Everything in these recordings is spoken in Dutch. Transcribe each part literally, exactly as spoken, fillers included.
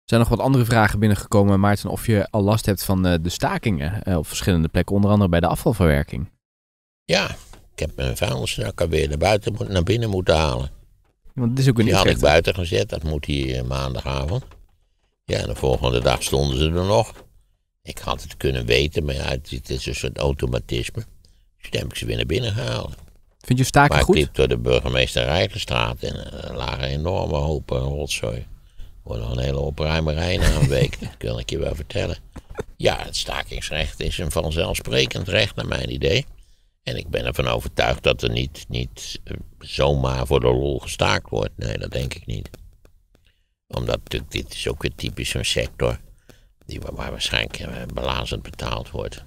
zijn nog wat andere vragen binnengekomen, Maarten, of je al last hebt van uh, de stakingen uh, op verschillende plekken, onder andere bij de afvalverwerking. Ja, ik heb mijn vuilniszakken weer naar, buiten, naar binnen moeten halen. Want het is ook een Die had ik buiten gezet, dat moet hier maandagavond. Ja, en de volgende dag stonden ze er nog. Ik had het kunnen weten, maar ja, het is een soort automatisme. Dus toen heb ik ze weer naar binnen gehaald. Vind je staken maar goed? ik liep door de burgemeester Rijkenstraat en er lagen enorme hopen rotzooi. Er wordt nog een hele opruimerij na een week, dat kan ik je wel vertellen. Ja, het stakingsrecht is een vanzelfsprekend recht naar mijn idee. En ik ben ervan overtuigd dat er niet, niet zomaar voor de lol gestaakt wordt. Nee, dat denk ik niet. Omdat natuurlijk, dit is ook weer typisch zo'n sector die waar waarschijnlijk belazend betaald wordt.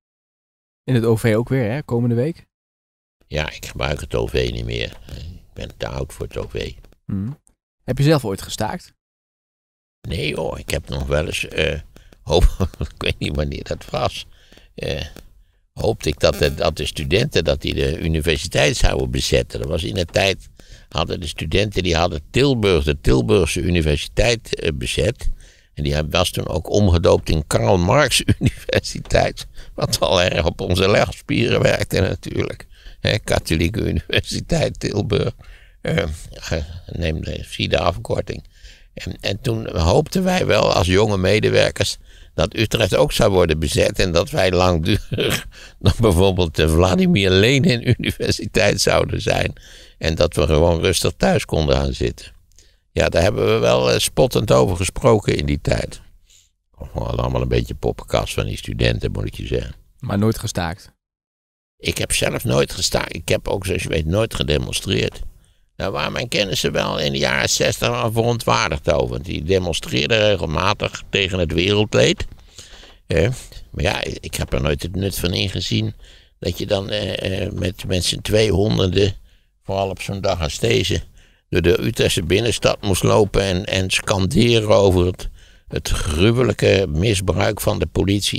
In het O V ook weer, hè, komende week? Ja, ik gebruik het O V niet meer. Ik ben te oud voor het O V. Hmm. Heb je zelf ooit gestaakt? Nee hoor, ik heb nog wel eens, uh, hoop, ik weet niet wanneer dat was, uh, hoopte ik dat de, dat de studenten dat die de universiteit zouden bezetten. Dat was in de tijd, hadden de studenten die hadden Tilburg, de Tilburgse Universiteit uh, bezet. En die was toen ook omgedoopt in Karl Marx Universiteit. Wat al erg op onze legspieren werkte natuurlijk. He, Katholieke Universiteit Tilburg. Uh, neem de, zie de afkorting. En, en toen hoopten wij wel als jonge medewerkers dat Utrecht ook zou worden bezet. En dat wij langdurig nog bijvoorbeeld de Vladimir Lenin Universiteit zouden zijn. En dat we gewoon rustig thuis konden gaan zitten. Ja, daar hebben we wel uh, spottend over gesproken in die tijd. Allemaal een beetje poppenkast van die studenten, moet ik je zeggen. Maar nooit gestaakt? Ik heb zelf nooit gestaakt. Ik heb ook, zoals je weet, nooit gedemonstreerd. Daar waren mijn kennissen wel in de jaren zestig al verontwaardigd over. Want die demonstreerden regelmatig tegen het wereldleed. Eh, maar ja, ik heb er nooit het nut van ingezien dat je dan eh, met, met z'n tweehonderden, vooral op zo'n dag als deze, door de Utrechtse binnenstad moest lopen en, en scanderen over het, het gruwelijke misbruik van de politie